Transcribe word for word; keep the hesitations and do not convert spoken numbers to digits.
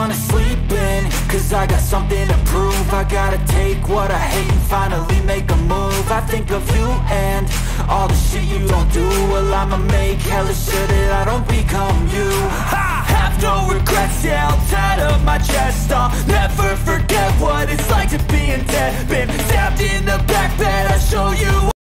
wanna sleep in, cause I got something to prove. I gotta take what I hate and finally make a move. I think of you and all the shit you don't do. Well, I'ma make hella sure that I don't become you. I have no regrets, yeah, I'll tie up my chest. I'll never